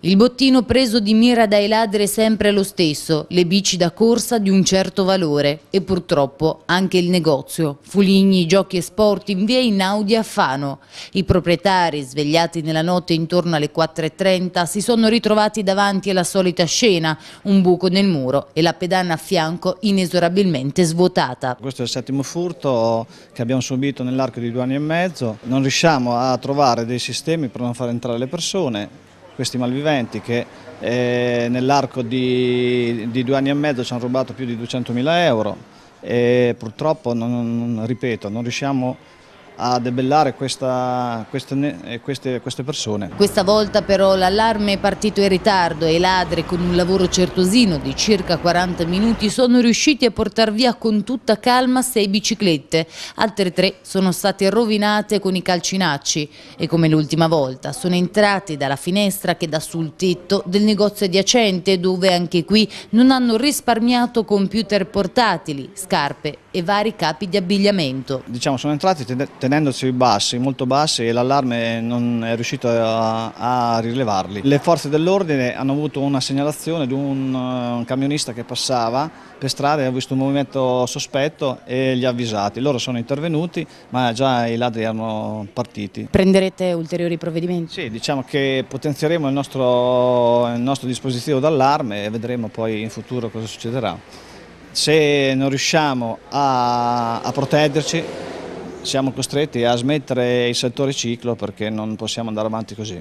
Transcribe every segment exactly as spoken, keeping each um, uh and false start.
Il bottino preso di mira dai ladri è sempre lo stesso, le bici da corsa di un certo valore e purtroppo anche il negozio. Fuligni, giochi e sport in via Einaudi a Fano. I proprietari, svegliati nella notte intorno alle quattro e trenta, si sono ritrovati davanti alla solita scena, un buco nel muro e la pedana a fianco inesorabilmente svuotata. Questo è il settimo furto che abbiamo subito nell'arco di due anni e mezzo. Non riusciamo a trovare dei sistemi per non far entrare le persone. Questi malviventi che eh, nell'arco di, di due anni e mezzo ci hanno rubato più di duecentomila euro e purtroppo, non, non, ripeto, non riusciamo a debellare questa, queste, queste, queste persone. Questa volta però l'allarme è partito in ritardo e i ladri, con un lavoro certosino di circa quaranta minuti, sono riusciti a portare via con tutta calma sei biciclette. Altre tre sono state rovinate con i calcinacci e, come l'ultima volta, sono entrati dalla finestra che dà sul tetto del negozio adiacente, dove anche qui non hanno risparmiato computer portatili, scarpe e vari capi di abbigliamento. Diciamo, sono entrati tenendosi bassi, molto bassi, e l'allarme non è riuscito a, a rilevarli. Le forze dell'ordine hanno avuto una segnalazione di un, un camionista che passava per strada e ha visto un movimento sospetto e li ha avvisati. Loro sono intervenuti, ma già i ladri erano partiti. Prenderete ulteriori provvedimenti? Sì, diciamo che potenzieremo il nostro, il nostro dispositivo d'allarme e vedremo poi in futuro cosa succederà. Se non riusciamo a, a proteggerci, siamo costretti a smettere il settore ciclo, perché non possiamo andare avanti così.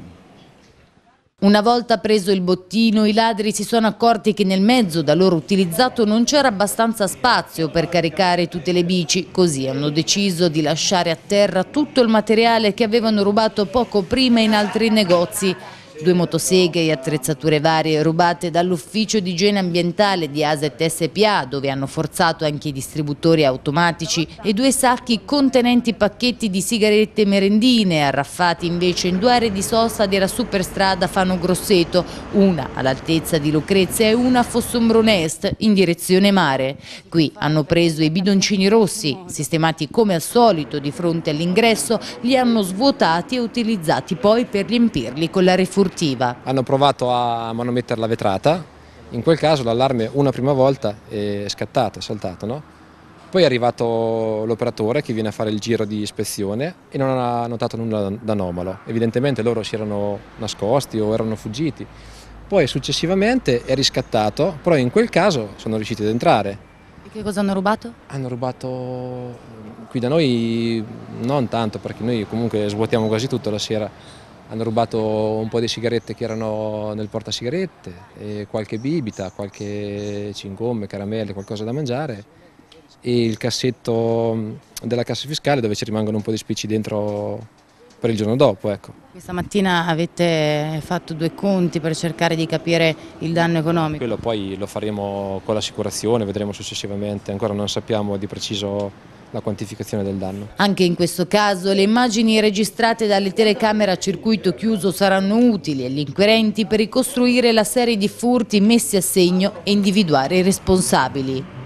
Una volta preso il bottino, i ladri si sono accorti che nel mezzo da loro utilizzato non c'era abbastanza spazio per caricare tutte le bici, così hanno deciso di lasciare a terra tutto il materiale che avevano rubato poco prima in altri negozi. Due motoseghe e attrezzature varie rubate dall'ufficio di igiene ambientale di A S E T S P A, dove hanno forzato anche i distributori automatici, e due sacchi contenenti pacchetti di sigarette merendine, arraffati invece in due aree di sosta della superstrada Fano Grosseto, una all'altezza di Lucrezia e una a Fossombrone Est in direzione mare. Qui hanno preso i bidoncini rossi, sistemati come al solito di fronte all'ingresso, li hanno svuotati e utilizzati poi per riempirli con la refurtiva. Hanno provato a manomettere la vetrata, in quel caso l'allarme una prima volta è scattato, è saltato, no? Poi è arrivato l'operatore che viene a fare il giro di ispezione e non ha notato nulla d'anomalo. Evidentemente loro si erano nascosti o erano fuggiti. Poi successivamente è riscattato, però in quel caso sono riusciti ad entrare. E che cosa hanno rubato? Hanno rubato qui da noi non tanto, perché noi comunque svuotiamo quasi tutto la sera. Hanno rubato un po' di sigarette che erano nel portasigarette, e qualche bibita, qualche cingomme, caramelle, qualcosa da mangiare, e il cassetto della cassa fiscale dove ci rimangono un po' di spicci dentro per il giorno dopo. Ecco. Questa mattina avete fatto due conti per cercare di capire il danno economico? Quello poi lo faremo con l'assicurazione, vedremo successivamente, ancora non sappiamo di preciso la quantificazione del danno. Anche in questo caso le immagini registrate dalle telecamere a circuito chiuso saranno utili agli inquirenti per ricostruire la serie di furti messi a segno e individuare i responsabili.